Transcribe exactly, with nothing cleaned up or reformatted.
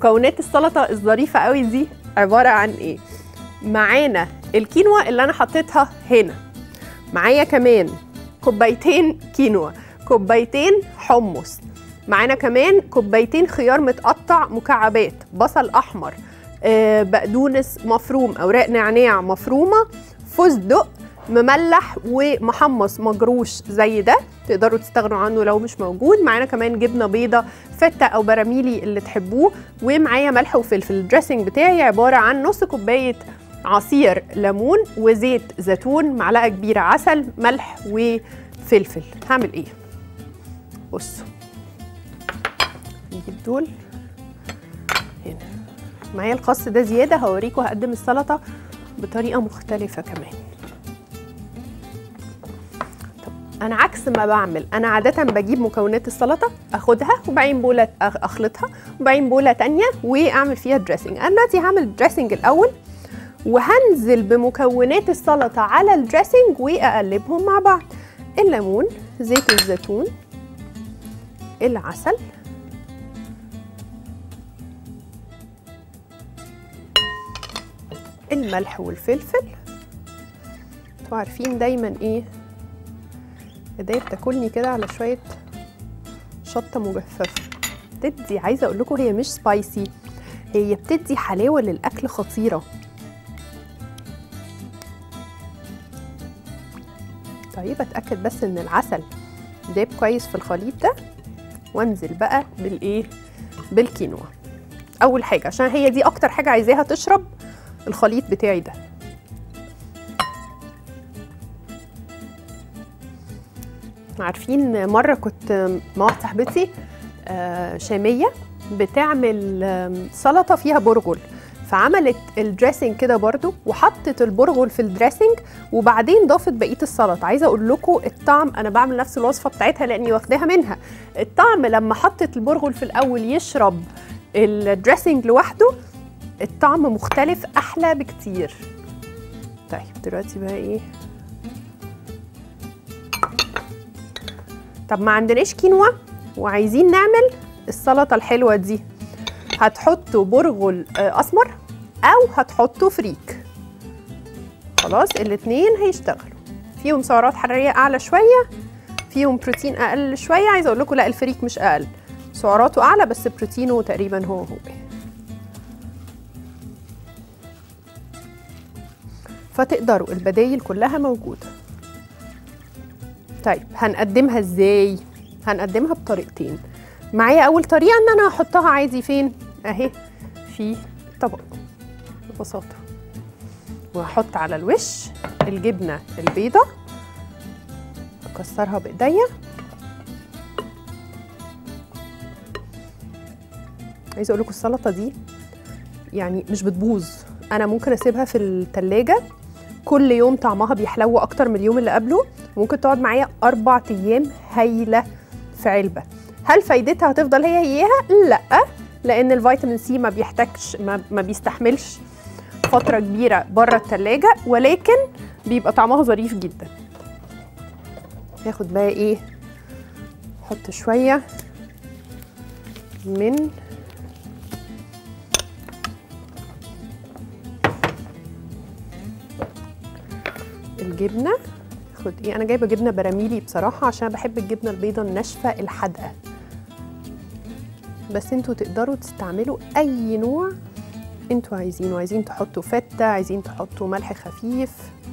مكونات السلطه الظريفه قوي دي عباره عن ايه؟ معانا الكينوا اللي انا حطيتها هنا، معايا كمان كوبايتين كينوا، كوبايتين حمص، معانا كمان كوبايتين خيار متقطع مكعبات، بصل احمر، آه بقدونس مفروم، اوراق نعناع مفرومه، فستق مملح ومحمص مجروش زي ده، تقدروا تستغنوا عنه لو مش موجود. معانا كمان جبنه بيضه فته او براميلي اللي تحبوه، ومعايا ملح وفلفل. الدريسنج بتاعي عباره عن نص كوبايه عصير ليمون وزيت زيتون، معلقه كبيره عسل، ملح وفلفل. هعمل ايه؟ بصوا، نجيب دول هنا. معايا الخس ده زياده، هوريكم هقدم السلطه بطريقه مختلفه كمان. انا عكس ما بعمل، انا عاده بجيب مكونات السلطه اخدها وبعدين بوله اخلطها وبعدين بوله تانية واعمل فيها دريسنج. انا دلوقتي هعمل دريسنج الاول وهنزل بمكونات السلطه على الدريسنج واقلبهم مع بعض. الليمون، زيت الزيتون، العسل، الملح والفلفل. انتوا عارفين دايما ايه، ايديا بتاكلني كده على شويه شطه مجففه. بتدي، عايزه اقول لكم هي مش سبايسي، هي بتدي حلاوه للاكل خطيره. طيب اتاكد بس ان العسل داب كويس في الخليط ده، وانزل بقى بالايه، بالكينوا اول حاجه، عشان هي دي اكتر حاجه عايزاها تشرب الخليط بتاعي ده. عارفين مره كنت مع واحده صاحبتي شاميه بتعمل سلطه فيها برغل، فعملت الدريسنج كده برضو وحطت البرغل في الدريسنج وبعدين ضافت بقيه السلطه. عايزه اقول لكم الطعم، انا بعمل نفس الوصفه بتاعتها لاني واخداها منها. الطعم لما حطت البرغل في الاول يشرب الدريسنج لوحده، الطعم مختلف احلى بكتير. طيب دلوقتي بقى ايه، طب ما عندناش كينوا وعايزين نعمل السلطه الحلوه دي، هتحطوا برغل اسمر او هتحطوا فريك، خلاص الاتنين هيشتغلوا. فيهم سعرات حراريه اعلى شويه، فيهم بروتين اقل شويه. عايزه اقول لكم لا، الفريك مش اقل، سعراته اعلى بس بروتينه تقريبا هو هو. فتقدروا، البدايل كلها موجوده. طيب هنقدمها ازاي؟ هنقدمها بطريقتين. معايا اول طريقه ان انا هحطها عادي فين اهي في طبق ببساطه، وهحط على الوش الجبنه البيضه، اكسرها بايديا. عايزه اقول لكم السلطه دي يعني مش بتبوظ، انا ممكن اسيبها في التلاجة كل يوم، طعمها بيحلو اكتر من اليوم اللي قبله، ممكن تقعد معايا اربع ايام هايله في علبه. هل فايدتها هتفضل هي هيها؟ لا، لان الفيتامين سي ما بيحتاجش، ما, ما بيستحملش فتره كبيره بره التلاجة، ولكن بيبقى طعمها ظريف جدا. ناخد بقى ايه، نحط شويه من الجبنه. خد ايه، انا جايبه جبنه براميلي بصراحه عشان بحب الجبنه البيضه الناشفه الحادقه، بس انتوا تقدروا تستعملوا اي نوع انتوا عايزينه. عايزين تحطوا فته، عايزين تحطوا ملح خفيف،